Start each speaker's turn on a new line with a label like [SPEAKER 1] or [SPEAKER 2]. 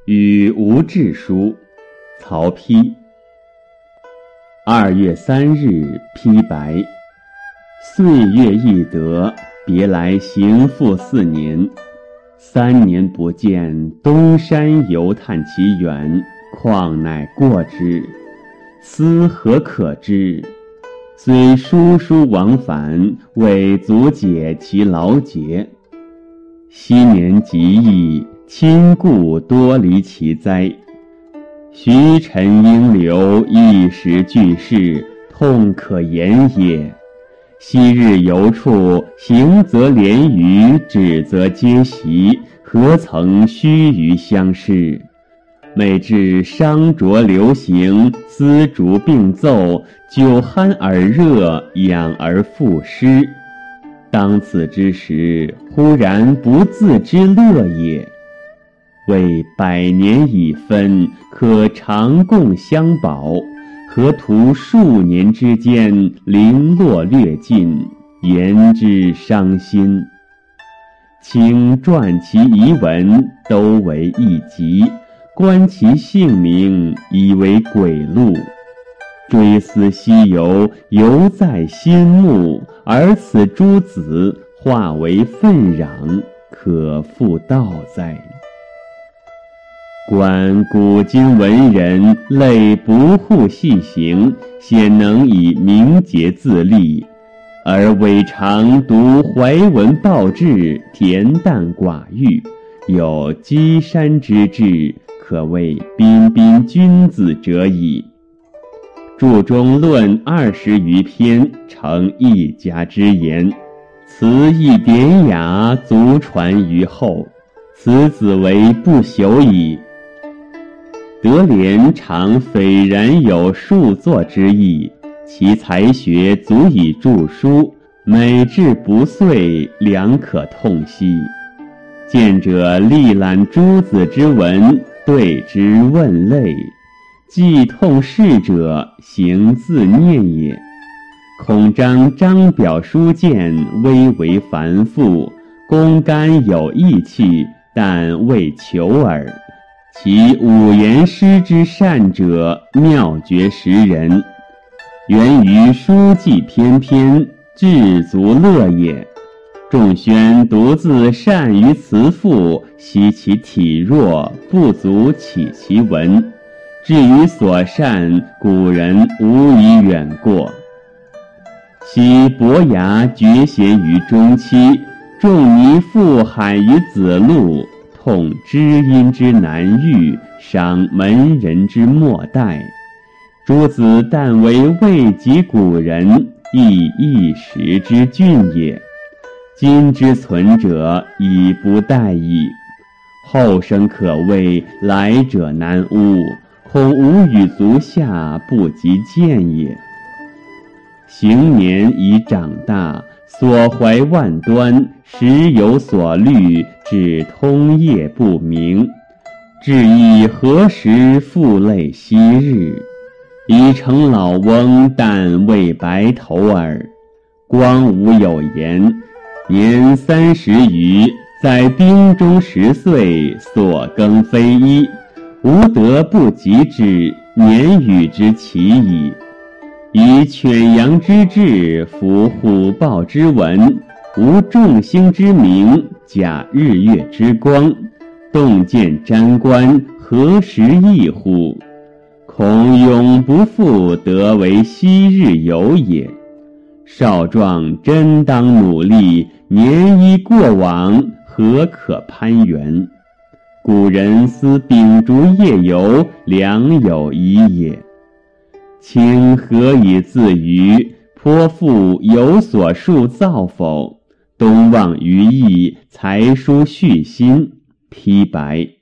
[SPEAKER 1] 与吴志书，曹丕。2月3日披白，岁月易得，别来行复4年。3年不见，东山犹叹其远，况乃过之。思何可知？虽疏疏往返，未足解其劳节。昔年极易，亲故多离其灾。徐臣应流，一时俱逝，痛可言也。昔日游处，行则连鱼，止则皆习，何曾须臾相视？每至商浊流行，丝竹并奏，酒酣耳热，养而复失。当此之时，忽然不自知乐也。为100年已分，可长共相保，何图数年之间，零落略尽，言之伤心。请撰其遗文，都为一集，观其姓名，以为轨路。追思西游，犹在心目，而此诸子化为愤壤，可复道哉？观古今文人，类不护细行，鲜能以明节自立，而未尝读怀文抱志，恬淡寡欲，有积山之志，可谓彬彬君子者矣。注中论20余篇，成一家之言，词意典雅，足传于后，此子为不朽矣。德廉常斐然有数作之意，其才学足以著书，每至不遂，良可痛惜。见者历览诸子之文，对之问类，既痛逝者，行自念也。孔张表书见，微为繁复，公干有义气，但未求耳。其五言诗之善者，妙绝识人，源于书记篇篇，至足乐也。仲宣独自善于辞赋，惜其体弱，不足启其文。至于所善，古人无以远过。昔伯牙绝贤于中期，仲尼复罕于子路，痛知音之难遇，伤门人之末代。诸子但为未及古人，亦一时之俊也。今之存者，已不待矣。后生可畏，来者难污，恐吾与足下，不及见也。行年已长大，所怀万端，时有所虑，只通夜不明。至意何时复类昔日？已成老翁，但未白头耳。光武有言，年30余，在兵中10岁，所耕非一，吾德不及之，年与之齐矣。以犬羊之志，服虎豹之文，无众星之明，假日月之光，洞见瞻观，何时异乎？恐永不复得为昔日有也。少壮真当努力，年已过往，何可攀援？古人思秉烛夜游，良有疑也。卿何以自娱？颇复有所述造否？东望于意，才疏序心。披白。